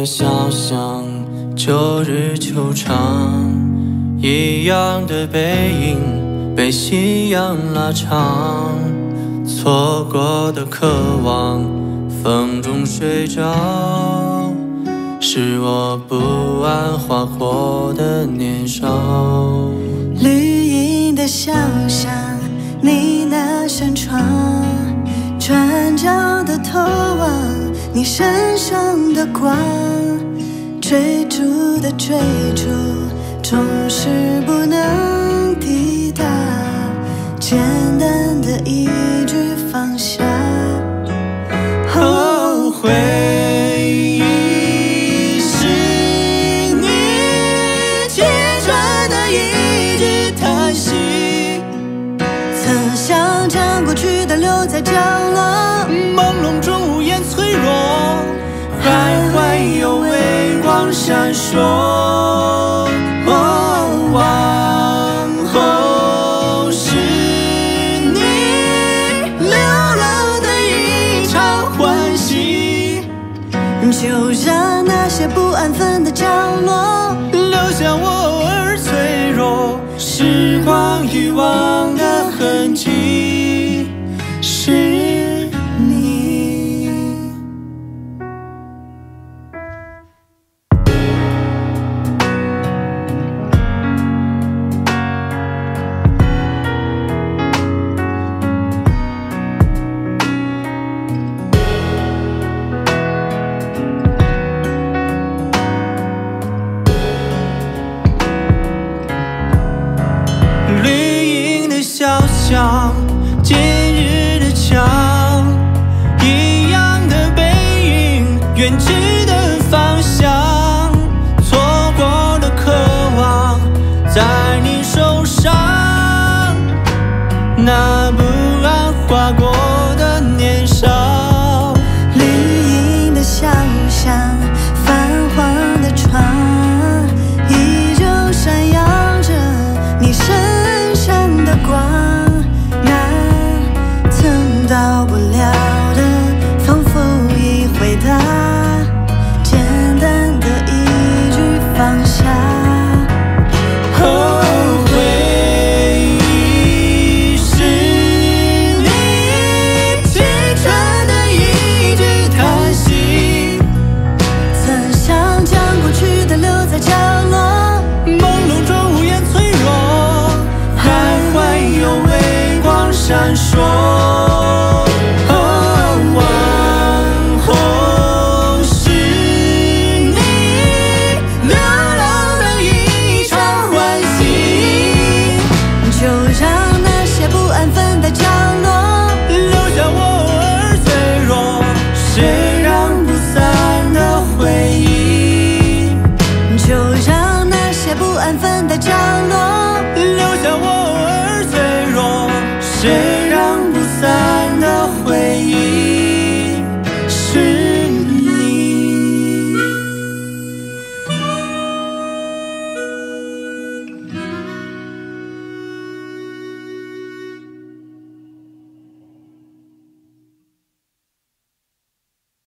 的小巷，旧日球场，一样的背影被夕阳拉长，错过的渴望，风中睡着，是我不安划过的年少。 绿荫的小巷，你那扇窗，转角的头望，你身上的光，追逐的追逐，总是不能抵达，简单的一句放下。 后悔是你青春的一句叹息， 曾想将过去的留在角落， 朦胧中无言脆弱，还会有微光闪烁。往后是你留了的一场欢喜， 就让那些不安分的角落留下我偶尔脆弱，时光遗忘的痕迹，是你。绿荫的小巷，今日的墙，一样的背影，远去的方向，错过的渴望，在你手上，那不安划过的年少。 绿荫的小巷，泛黄的窗，依旧闪耀着你身上的光，那曾到不了的，仿佛已回答，简单的一句放下。 后悔是你青春的一句叹息， 曾想将过去的留在角落， 朦胧中无言脆弱，还会有微光闪烁。往后是你留了的一场欢喜， 就让那些不安分的角落留下我偶尔脆弱，谁让不散的回忆， 就让那些不安分的角落留下我偶尔脆弱，谁让不散的回忆。